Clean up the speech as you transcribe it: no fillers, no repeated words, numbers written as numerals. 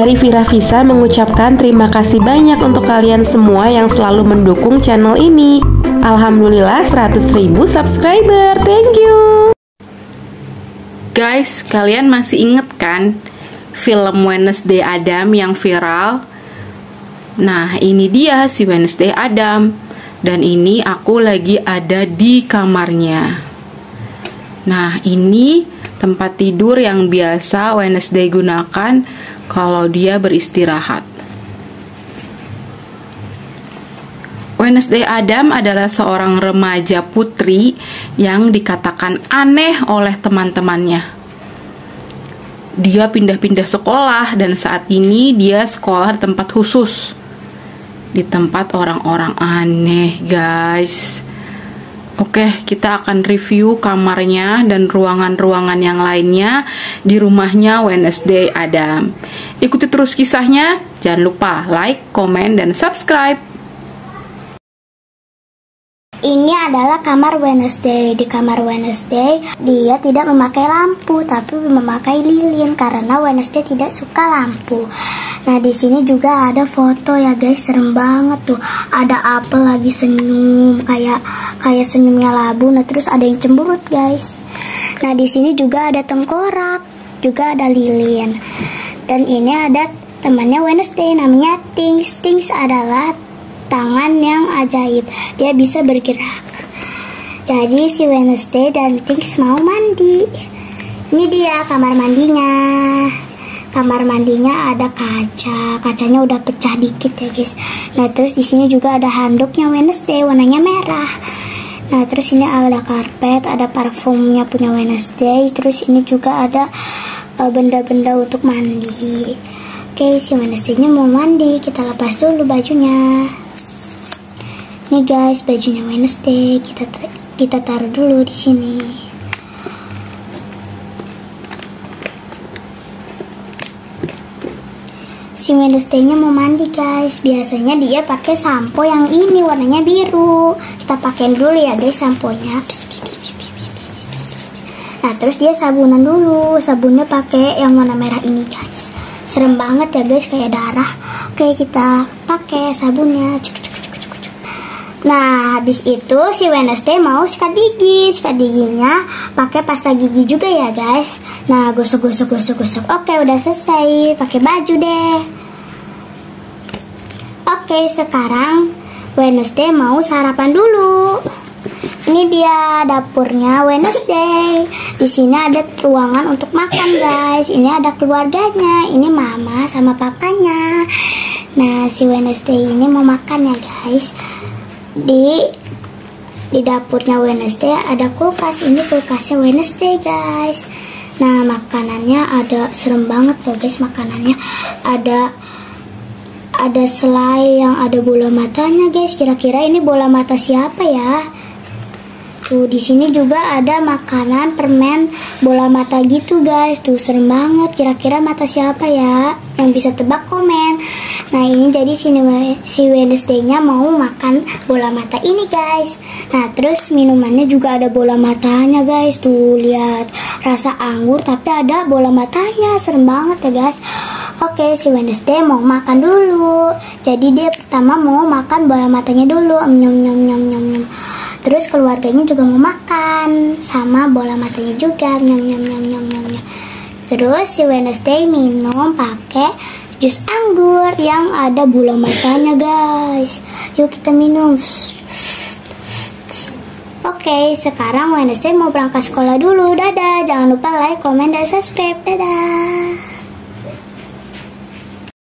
dari Vira Visa mengucapkan terima kasih banyak untuk kalian semua yang selalu mendukung channel ini. Alhamdulillah 100.000 subscriber, thank you. Guys, kalian masih inget kan film Wednesday Adam yang viral? Nah, ini dia si Wednesday Adam. Dan ini aku lagi ada di kamarnya. Nah, ini tempat tidur yang biasa Wednesday gunakan kalau dia beristirahat. Wednesday Adam adalah seorang remaja putri yang dikatakan aneh oleh teman-temannya. Dia pindah-pindah sekolah dan saat ini dia sekolah di tempat khusus. Di tempat orang-orang aneh, guys. Oke, kita akan review kamarnya dan ruangan-ruangan yang lainnya di rumahnya Wednesday Adam. Ikuti terus kisahnya, jangan lupa like, komen, dan subscribe. Ini adalah kamar Wednesday. Di kamar Wednesday, dia tidak memakai lampu, tapi memakai lilin karena Wednesday tidak suka lampu. Nah, di sini juga ada foto ya guys, serem banget tuh. Ada apel lagi senyum, kayak senyumnya labu. Nah, terus ada yang cemberut guys. Nah, di sini juga ada tengkorak, juga ada lilin. Dan ini ada temannya Wednesday, namanya Things. Things adalah tangan yang ajaib, dia bisa bergerak. Jadi si Wednesday dan Things mau mandi. Ini dia kamar mandinya. Kamar mandinya ada kaca, kacanya udah pecah dikit ya guys. Nah, terus di sini juga ada handuknya Wednesday, warnanya merah. Nah, terus ini ada karpet, ada parfumnya punya Wednesday. Terus ini juga ada benda-benda untuk mandi. Oke, si Wednesday-nya mau mandi, kita lepas dulu bajunya. Nih guys, bajunya Wednesday kita taruh dulu di sini. Si Wednesday-nya mau mandi guys. Biasanya dia pakai sampo yang ini warnanya biru. Kita pakai dulu ya guys samponya. Nah, terus dia sabunan dulu. Sabunnya pakai yang warna merah ini guys. Serem banget ya guys, kayak darah. Oke, kita pakai sabunnya. Nah, habis itu si Wednesday mau sikat gigi. Sikat giginya pakai pasta gigi juga ya guys. Nah, gosok. Oke, udah selesai. Pakai baju deh. Oke, sekarang Wednesday mau sarapan dulu. Ini dia dapurnya Wednesday. Di sini ada ruangan untuk makan guys. Ini ada keluarganya. Ini mama sama papanya. Nah, si Wednesday ini mau makan ya guys. Di dapurnya Wednesday ada kulkas. Ini kulkasnya Wednesday guys. Nah, makanannya ada serem banget loh guys. Makanannya ada selai yang ada bola matanya guys. Kira-kira ini bola mata siapa ya? Tuh, di sini juga ada makanan permen bola mata gitu guys. Tuh, serem banget. Kira-kira mata siapa ya? Yang bisa tebak komen. Nah, ini jadi si Wednesday-nya mau makan bola mata ini guys. Nah, terus minumannya juga ada bola matanya guys. Tuh, lihat. Rasa anggur tapi ada bola matanya. Serem banget ya guys. Oke, si Wednesday mau makan dulu. Jadi dia pertama mau makan bola matanya dulu. Nyam. Terus keluarganya juga mau makan sama bola matanya juga. Nyam. Terus si Wednesday minum pakai jus anggur yang ada bola matanya guys. Yuk kita minum. Oke, sekarang Wednesday mau berangkat sekolah dulu. Dadah. Jangan lupa like, komen, dan subscribe. Dadah.